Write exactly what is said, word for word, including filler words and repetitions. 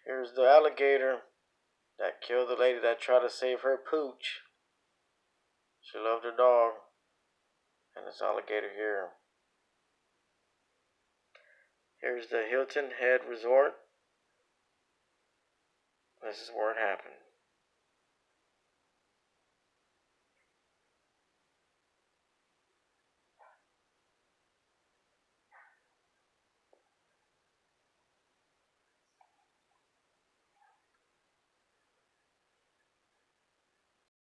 Here's the alligator that killed the lady that tried to save her pooch. She loved her dog. And this alligator here. Here's the Hilton Head Resort. This is where it happened.